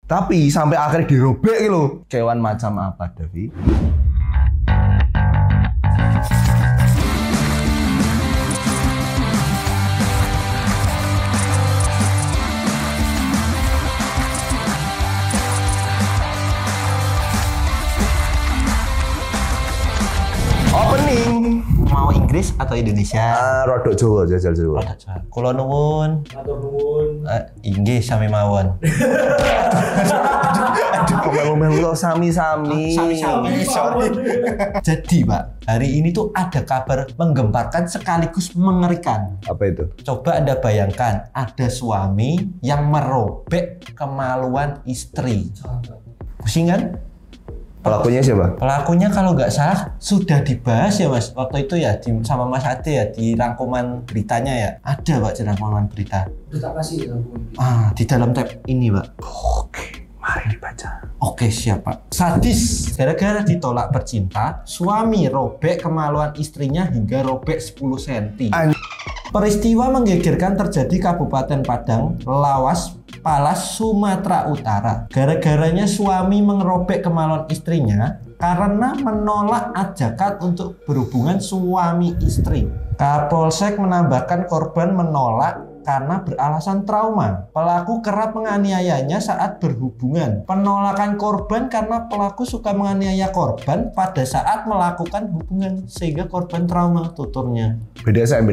Tapi sampai akhirnya dirobek gitu. Kewan macam apa, Davi? Opening. Mau Inggris atau Indonesia? Rodok Jawa, jajal Jawa. Rodok Jawa. Kula nuwun. Matur nuwun. Inggih sami mawon. Ngomong-ngomong lo sami-sami. Sami-sami, sorry. Jadi Pak, hari ini tuh ada kabar menggemparkan sekaligus mengerikan. Apa itu? Coba Anda bayangkan, ada suami yang merobek kemaluan istri. Pusing kan? Pelakunya siapa? Pelakunya kalau nggak salah sudah dibahas ya Mas. Waktu itu ya sama Mas Ade ya di rangkuman beritanya ya. Ada Pak di rangkuman berita. Udah tak kasih ya rangkuman berita. Di dalam tab ini Pak. Oke, mari dibaca. Oke siap Pak. Sadis. Gara-gara ditolak bercinta, suami robek kemaluan istrinya hingga robek 10 cm. Peristiwa menggegerkan terjadi Kabupaten Padang, Lawas, Palas, Sumatera Utara. Gara-garanya suami mengerobek kemaluan istrinya karena menolak ajakan untuk berhubungan suami istri. Kapolsek menambahkan korban menolak karena beralasan trauma. Pelaku kerap menganiayanya saat berhubungan. Penolakan korban karena pelaku suka menganiaya korban pada saat melakukan hubungan sehingga korban trauma, tuturnya. BDSM.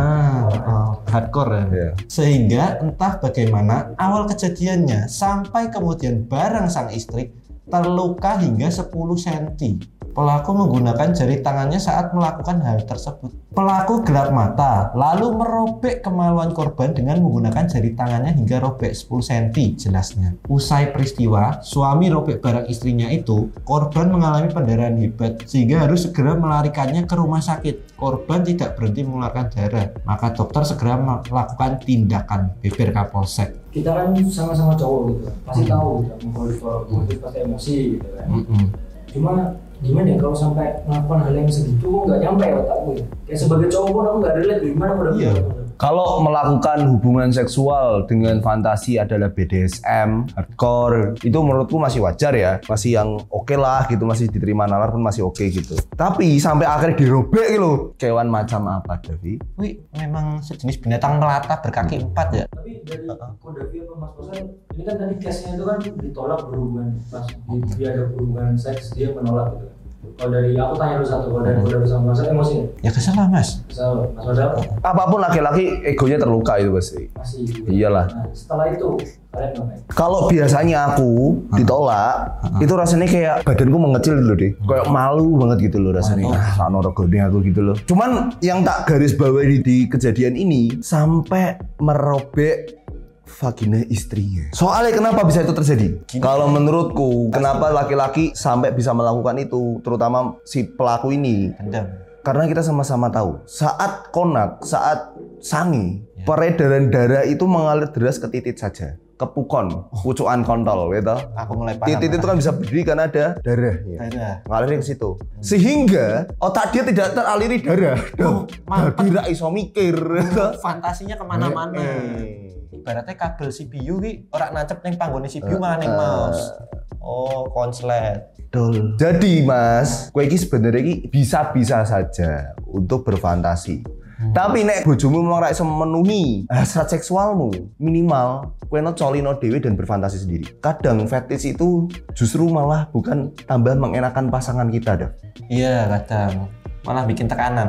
Hardcore ya. Yeah. Sehingga entah bagaimana awal kejadiannya sampai kemudian barang sang istri terluka hingga 10 cm. Pelaku menggunakan jari tangannya saat melakukan hal tersebut. Pelaku gelap mata, lalu merobek kemaluan korban dengan menggunakan jari tangannya hingga robek 10 cm, jelasnya. Usai peristiwa, suami robek barang istrinya itu, korban mengalami pendarahan hebat, sehingga harus segera melarikannya ke rumah sakit. Korban tidak berhenti mengeluarkan darah, maka dokter segera melakukan tindakan, beber Kapolsek. Kita kan sama-sama cowok gitu, pasti tahu gitu, kalau pasti emosi gitu kan. Cuma gimana ya kalau sampai melakukan hal yang segitu nggak nyampe ya otak gue. Kayak sebagai cowok pun aku nggak relate gimana udah. Iya. Kalau melakukan hubungan seksual dengan fantasi adalah BDSM, hardcore, itu menurutku masih wajar ya. Masih yang oke lah gitu, masih diterima nalar pun masih oke gitu. Tapi sampai akhirnya dirobek gitu. Kewan macam apa, Davi? Wih, memang sejenis binatang melata berkaki 4 ya. Tapi dari Davi apa Mas Kosan, ini kan tadi case-nya itu kan ditolak berhubungan pas dia ada hubungan seks dia menolak gitu. Kalau dari aku tanya dulu satu, kalau dari sama Mas emosi ya kesel lah Mas. Kesel, Mas Apapun laki-laki egonya terluka itu pasti. Masih. Iyalah. Nah, setelah itu kalian ngapain? Kalau biasanya aku ditolak, itu rasanya kayak badanku mengecil dulu deh. Kayak malu banget gitu loh rasanya. Sano regone aku gitu loh. Cuman yang tak garis bawahi di kejadian ini sampai merobek vagina istrinya. Soalnya kenapa bisa itu terjadi? Kalau menurutku, kenapa laki-laki sampai bisa melakukan itu, terutama si pelaku ini? Karena kita sama-sama tahu, saat konak, saat sangi, peredaran darah itu mengalir deras ke titik saja. Kepukon, pucukan kontol, gitu. Aku mulai paham. Titik itu kan bisa berdiri karena ada darah. Ngalir ke situ. Sehingga otak dia tidak teraliri darah. Jadi tidak iso mikir. Fantasinya kemana-mana. Ibaratnya kabel CPU ki ora nancep ning panggone CPU malah ning mouse. Oh, konslet. Betul. Jadi Mas, kowe iki sebenarnya iki bisa-bisa saja untuk berfantasi. Tapi nek bojomu memang ora iso memenuhi hasrat seksualmu, minimal kowe colino dhewe dan berfantasi sendiri. Kadang fetish itu justru malah bukan tambah mengenakan pasangan kita dah. Iya, kadang malah bikin tekanan.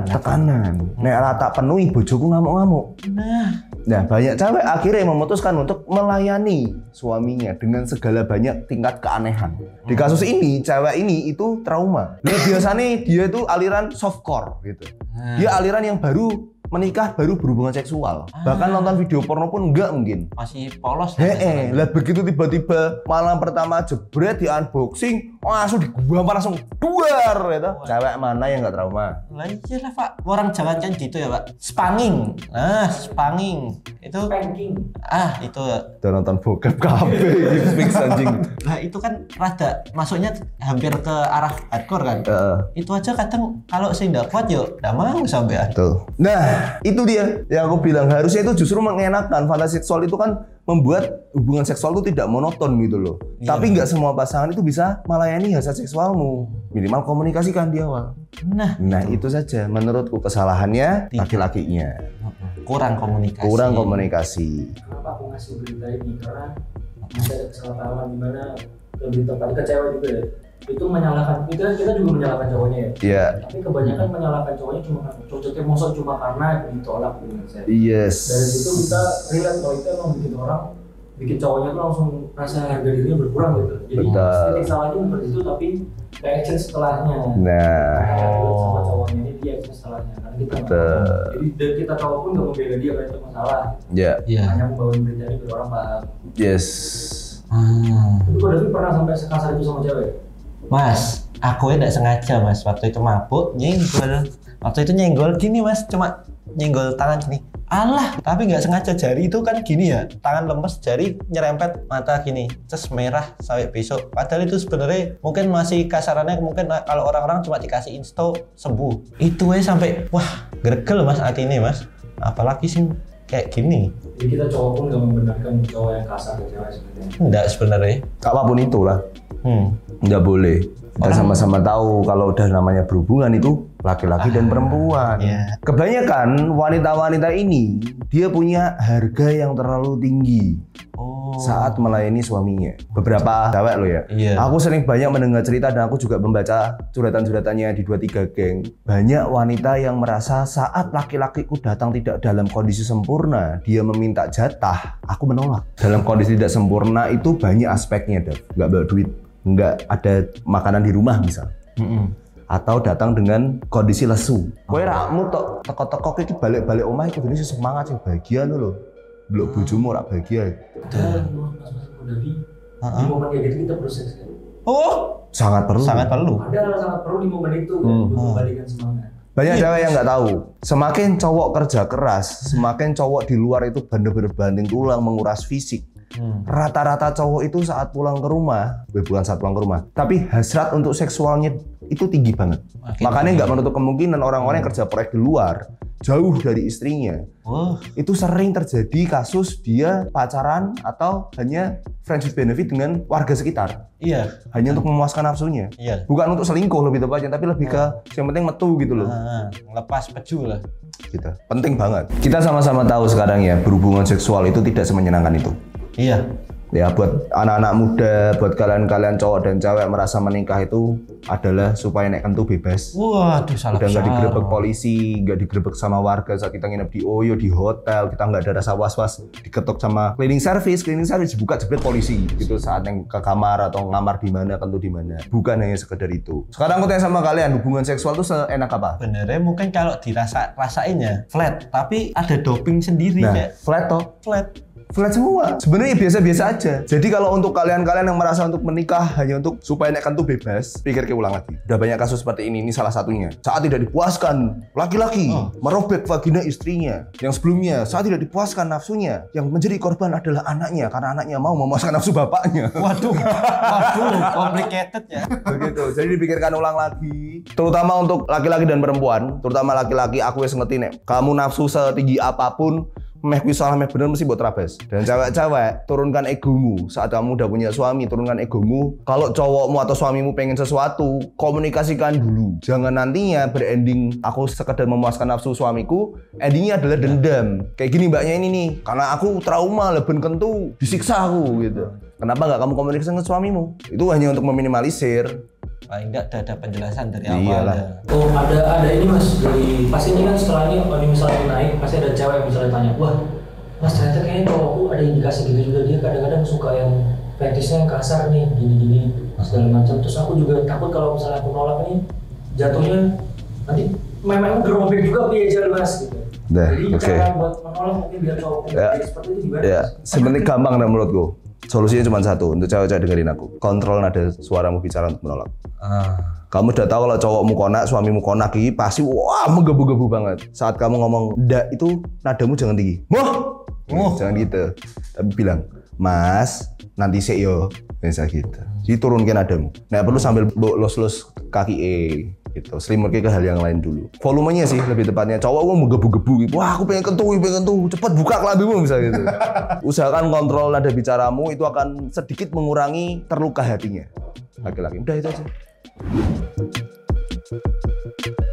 Nek ora tak penuhi bojoku ngamuk-ngamuk. Nah, banyak cewek akhirnya memutuskan untuk melayani suaminya dengan segala banyak tingkat keanehan. Di kasus ini, cewek ini itu trauma. Nah, biasanya dia itu aliran softcore gitu. Dia aliran yang baru menikah, baru berhubungan seksual. Bahkan nonton video porno pun enggak mungkin. Masih polos. Lah begitu tiba-tiba malam pertama jebret di unboxing, langsung digampar langsung duar gitu. Cewek mana yang enggak trauma? Lah iyalah Pak. Orang jangan kan gitu ya Pak. Spanging. Spanging. Itu spanking. Itu udah nonton bokep kabeh fix anjing. Nah, itu kan rada masuknya hampir ke arah hardcore kan. Itu aja kadang kalau saya enggak kuat yuk, enggak mau sampean. Tuh. Nah, itu dia yang aku bilang, harusnya itu justru mengenakan. Fantasi seksual itu kan membuat hubungan seksual itu tidak monoton gitu loh. Tapi nggak semua pasangan itu bisa melayani hasrat seksualmu. Minimal komunikasikan di awal. Nah itu saja menurutku kesalahannya laki-lakinya. Kurang komunikasi. Kenapa aku ngasih berita ini? Karena masih ada kesalahpahaman di mana lebih tepat ke cewek juga ya. Itu menyalahkan, kita juga menyalahkan cowoknya ya. Iya. Tapi kebanyakan menyalahkan cowoknya cocoknya mosok cuma karena ditolak dengan saya. Yes. Dari situ kita relate kalau itu emang bikin cowoknya tuh langsung rasa harga dirinya berkurang gitu. Jadi titik salahnya bukan itu tapi reaction setelahnya. Sama cowoknya ini dia action setelahnya. Karena kita jadi dari kita cowok pun nggak membela dia karena itu masalah. Hanya membawain berita ini biar orang paham. Yes. Tapi kok Davi pernah sampai sekasar itu sama cewek? Mas, aku ya tidak sengaja mas, waktu itu mabuk, nyenggol gini mas, cuma nyenggol tangan gini. Alah, tapi nggak sengaja, jari itu kan gini ya, tangan lemes, jari nyerempet mata gini, terus merah sampai besok. Padahal itu sebenarnya mungkin masih kasarannya, mungkin kalau orang-orang cuma dikasih insto sembuh. Itu ya sampai, wah gregel mas hati ini mas, apalagi sih kayak gini. Jadi kita cowok pun nggak membenarkan cowok yang kasar ke cewek sebenarnya. Enggak sebenarnya. Apapun itulah. Nggak boleh. Kita sama-sama tahu kalau udah namanya berhubungan itu laki-laki dan perempuan. Kebanyakan wanita-wanita ini dia punya harga yang terlalu tinggi saat melayani suaminya. Beberapa cewek lo ya. Aku sering banyak mendengar cerita dan aku juga membaca curhatan-curhatannya di 23 geng. Banyak wanita yang merasa saat laki-lakiku datang tidak dalam kondisi sempurna, dia meminta jatah, aku menolak. Dalam kondisi tidak sempurna itu banyak aspeknya, Dev. Nggak bawa duit, nggak ada makanan di rumah misal. Atau datang dengan kondisi lesu. Kowe rakmu tok teko-teko iki balik-balik omah iki dene semangat sing bahagia lho. Blok bojomu ora bahagia. Mas Davi, di momen kayak gitu kita proses kan? Sangat perlu. Ada sangat perlu di momen itu kan, untuk membalikan semangat. Banyak cewek yang nggak tahu. Semakin cowok kerja keras, semakin cowok di luar itu bener-bener banting tulang menguras fisik. Rata-rata cowok itu saat pulang ke rumah, bukan saat pulang ke rumah, tapi hasrat untuk seksualnya itu tinggi banget. Makanya nggak menutup kemungkinan orang-orang yang kerja proyek di luar, jauh dari istrinya, itu sering terjadi kasus dia pacaran atau hanya friends with benefit dengan warga sekitar. Hanya untuk memuaskan nafsunya. Bukan untuk selingkuh lebih tepatnya, tapi lebih ke yang penting metu gitu loh. Lepas peju lah. Gitu. Penting banget. Kita sama-sama tahu sekarang ya, berhubungan seksual itu tidak semenyenangkan itu. Ya buat anak-anak muda, buat kalian-kalian cowok dan cewek merasa menikah itu adalah supaya nek kentu bebas. Waduh, salah. Udah nggak digerebek polisi, nggak digerebek sama warga saat kita nginep di Oyo, di hotel, kita nggak ada rasa was-was diketok sama cleaning service dibuka jebret polisi gitu saat yang ke kamar atau ngamar di mana, kentu di mana. Bukan hanya sekedar itu. Sekarang aku tanya sama kalian, hubungan seksual itu seenak apa? Benernya mungkin kalau rasain ya flat, tapi ada doping sendiri ya. Flat semua. Sebenarnya biasa-biasa aja. Jadi kalau untuk kalian-kalian yang merasa untuk menikah hanya untuk supaya nek kentu bebas, pikir ulang lagi. Udah banyak kasus seperti ini salah satunya. Saat tidak dipuaskan, laki-laki merobek vagina istrinya. Yang sebelumnya, saat tidak dipuaskan nafsunya, yang menjadi korban adalah anaknya karena anaknya mau memuaskan nafsu bapaknya. Waduh, complicated ya. Begitu. Jadi dipikirkan ulang lagi. Terutama untuk laki-laki dan perempuan, terutama laki-laki, aku wis ngerti nek, kamu nafsu setinggi apapun meh kuwi salah meh bener mesti buat trabes. Dan cewek-cewek, turunkan egomu. Saat kamu udah punya suami, turunkan egomu. Kalau cowokmu atau suamimu pengen sesuatu, komunikasikan dulu. Jangan nantinya berending aku sekedar memuaskan nafsu suamiku, endingnya adalah dendam. Kayak gini mbaknya ini nih, karena aku trauma leben kentu, disiksa aku gitu. Kenapa nggak kamu komunikasi dengan suamimu? Itu hanya untuk meminimalisir. Paling nggak ada penjelasan dari awal. Ada ini mas, dari pas ini kan setelah ini kalau misalnya naik pasti ada cewek yang misalnya tanya, wah mas ternyata kayaknya cowokku ada indikasi gitu juga, dia kadang-kadang suka yang fetishnya yang kasar nih, gini-gini segala macam. Terus aku juga takut kalau misalnya aku nolak ini jatuhnya nanti memang gerobek juga biaya mas gitu. Jadi cara buat menolak mungkin biar cowokku seperti itu gimana? Sebenarnya gampang dan menurutku. Solusinya cuma satu, untuk cewek-cewek dengerin aku. Kontrol nada suaramu bicara untuk menolak. Kamu udah tahu kalau cowokmu konak, suamimu konak ini pasti wah menggebu-gebu banget. Saat kamu ngomong ndak itu nadamu jangan tinggi. Jangan gitu. Tapi bilang, "Mas, nanti sik yo." Bisa gitu. Jadi turunkan nadamu. Nggak perlu sambil los-los kaki Gitu, slimmer ke hal yang lain dulu. Volumenya sih lebih tepatnya. Cowok gue menggebu-gebu gitu. Wah, aku pengen kentu, cepet buka kelambimu misalnya gitu. Usahakan kontrol nada bicaramu, itu akan sedikit mengurangi terluka hatinya laki-laki. Udah itu aja.